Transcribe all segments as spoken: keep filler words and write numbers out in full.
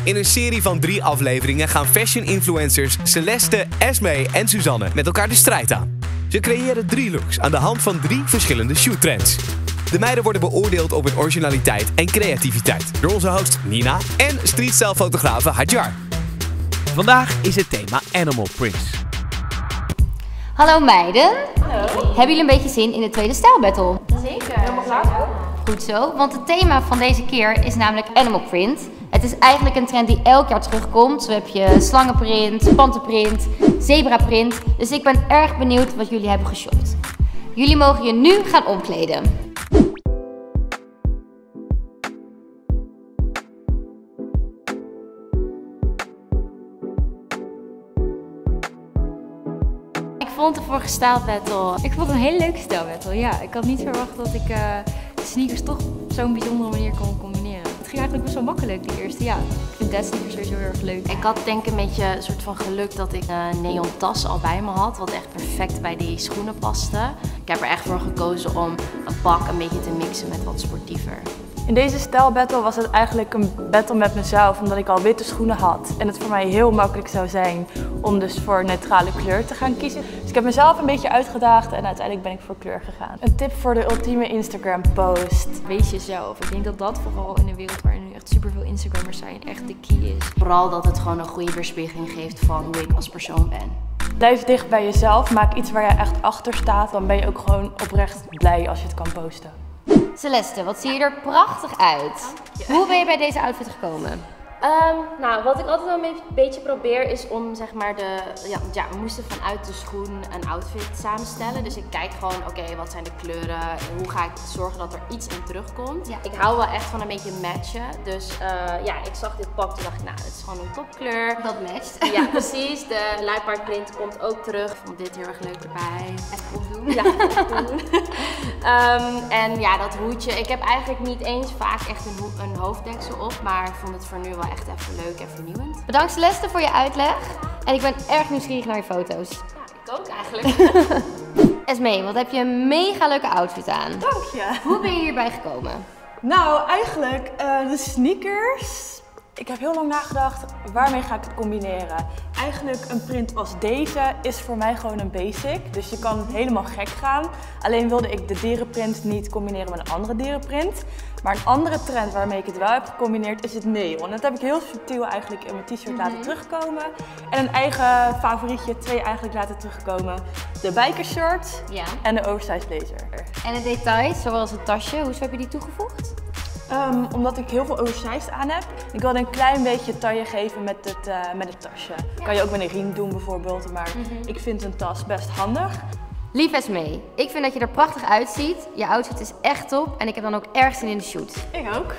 In een serie van drie afleveringen gaan fashion influencers Celeste, Esmee en Suzanne met elkaar de strijd aan. Ze creëren drie looks aan de hand van drie verschillende shoottrends. De meiden worden beoordeeld op hun originaliteit en creativiteit door onze host Nina en streetstyle-fotografe Hadjar. Vandaag is het thema Animal Prints. Hallo meiden. Hallo. Hebben jullie een beetje zin in de tweede stijlbattle? Zeker. Helemaal klaar voor? Goed zo, want het thema van deze keer is namelijk Animal Print. Het is eigenlijk een trend die elk jaar terugkomt. Zo heb je slangenprint, panterprint, zebraprint. Dus ik ben erg benieuwd wat jullie hebben geshopt. Jullie mogen je nu gaan omkleden. Ik vond de vorige stijlbattle, ik vond het een hele leuke stijlbattle. Ja, ik had niet verwacht dat ik uh, de sneakers toch op zo'n bijzondere manier kon combineren. Het ging eigenlijk best wel makkelijk, die eerste. Ja, ik vind dat sneakers sowieso heel erg leuk. Ik had denk ik een beetje een soort van geluk dat ik een neon tas al bij me had, wat echt perfect bij die schoenen paste. Ik heb er echt voor gekozen om een pak een beetje te mixen met wat sportiever. In deze stijlbattle was het eigenlijk een battle met mezelf, omdat ik al witte schoenen had. En het voor mij heel makkelijk zou zijn om dus voor neutrale kleur te gaan kiezen. Dus ik heb mezelf een beetje uitgedaagd en uiteindelijk ben ik voor kleur gegaan. Een tip voor de ultieme Instagram post. Wees jezelf. Ik denk dat dat vooral in een wereld waarin nu echt superveel Instagrammers zijn echt de key is. Vooral dat het gewoon een goede weerspiegeling geeft van hoe ik als persoon ben. Blijf dicht bij jezelf, maak iets waar je echt achter staat. Dan ben je ook gewoon oprecht blij als je het kan posten. Celeste, wat zie je er prachtig uit. Hoe ben je bij deze outfit gekomen? Um, nou, wat ik altijd wel een beetje probeer is om zeg maar de, ja, ja, we moesten vanuit de schoen een outfit samenstellen. Dus ik kijk gewoon, oké, okay, wat zijn de kleuren, hoe ga ik zorgen dat er iets in terugkomt. Ja. Ik hou wel echt van een beetje matchen, dus uh, ja, ik zag dit pak, toen dacht ik, nou, het is gewoon een topkleur. Dat matcht. Ja, precies. De luipaardprint komt ook terug. Ik vond dit heel erg leuk erbij. Even opdoen. Ja, even doen. um, en ja, dat hoedje, ik heb eigenlijk niet eens vaak echt een, ho een hoofddeksel op, maar ik vond het voor nu wel echt even leuk en vernieuwend. Bedankt Celeste voor je uitleg. En ik ben erg nieuwsgierig naar je foto's. Ja, ik ook eigenlijk. Esmee, wat heb je een mega leuke outfit aan. Dank je. Hoe ben je hierbij gekomen? Nou, eigenlijk uh, de sneakers. Ik heb heel lang nagedacht, waarmee ga ik het combineren? Eigenlijk een print als deze is voor mij gewoon een basic. Dus je kan helemaal gek gaan. Alleen wilde ik de dierenprint niet combineren met een andere dierenprint. Maar een andere trend waarmee ik het wel heb gecombineerd is het neon. En dat heb ik heel subtiel eigenlijk in mijn t-shirt mm-hmm. laten terugkomen. En een eigen favorietje, twee eigenlijk laten terugkomen. De bikershort ja. en de oversized blazer. En de details, zoals het tasje, hoe heb je die toegevoegd? Um, omdat ik heel veel oversized aan heb. Ik wilde een klein beetje taille geven met het, uh, met het tasje. Ja. Kan je ook met een riem doen bijvoorbeeld, maar mm-hmm. ik vind een tas best handig. Lief Esmee, ik vind dat je er prachtig uitziet. Je outfit is echt top en ik heb dan ook erg zin in de shoot. Ik ook.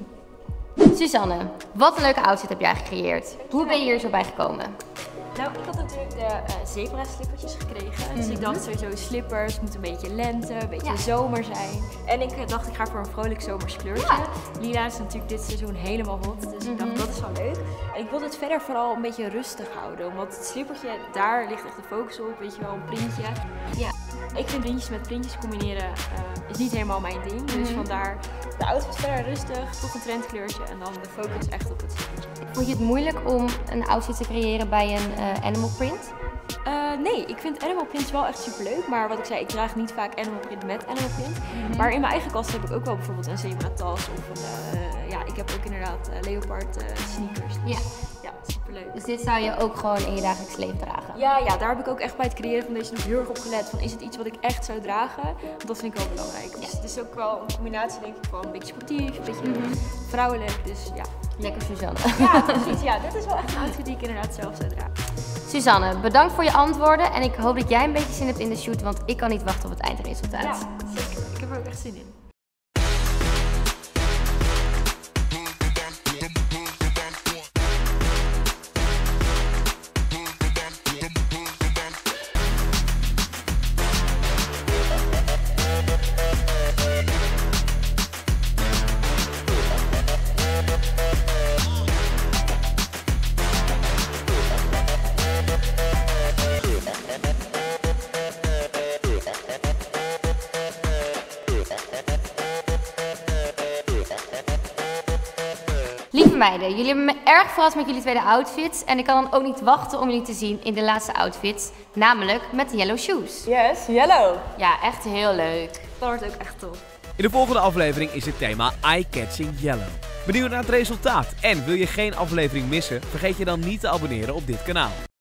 Suzanne, wat een leuke outfit heb jij gecreëerd. Hoe ben je hier zo bij gekomen? Nou, ik had natuurlijk de uh, zebra slippertjes gekregen. Mm-hmm. Dus ik dacht sowieso slippers, moet een beetje lente, een beetje ja. zomer zijn. En ik uh, dacht ik ga voor een vrolijk zomers kleurtje. Ja. Lila is natuurlijk dit seizoen helemaal hot, dus mm-hmm. ik dacht dat is wel leuk. En ik wilde het verder vooral een beetje rustig houden, want het slippertje, daar ligt echt de focus op, weet je wel, een printje. Ja. Ik vind printjes met printjes combineren uh, is niet helemaal mijn ding, dus mm-hmm. vandaar de outfit verder rustig, toch een trendkleurtje en dan de focus echt op het slippertje. Vond je het moeilijk om een outfit te creëren bij een uh, animal print? Uh, nee, ik vind animal prints wel echt super leuk, maar wat ik zei, ik draag niet vaak animal print met animal print. Mm-hmm. Maar in mijn eigen kast heb ik ook wel bijvoorbeeld een zebra tas of een, uh, ja, ik heb ook inderdaad uh, leopard uh, sneakers. Dus, ja. ja, superleuk. Dus dit zou je ook gewoon in je dagelijks leven dragen? Ja, ja, daar heb ik ook echt bij het creëren van deze nog heel erg op gelet. Van, is het iets wat ik echt zou dragen? Want dat vind ik wel belangrijk. Dus ja. het is ook wel een combinatie denk ik van een beetje sportief, een beetje mm-hmm. vrouwelijk, dus ja. Lekker Suzanne. Ja, precies. Ja, dit is wel echt een outfit die ik inderdaad zelf zou dragen. Suzanne, bedankt voor je antwoorden en ik hoop dat jij een beetje zin hebt in de shoot, want ik kan niet wachten op het eindresultaat. Ja, zeker. Ik heb er ook echt zin in. That meiden, jullie hebben me erg verrast met jullie tweede outfits. En ik kan dan ook niet wachten om jullie te zien in de laatste outfits. Namelijk met de yellow shoes. Yes, yellow. Ja, echt heel leuk. Dat wordt ook echt tof. In de volgende aflevering is het thema Eye-Catching Yellow. Benieuwd naar het resultaat? En wil je geen aflevering missen? Vergeet je dan niet te abonneren op dit kanaal.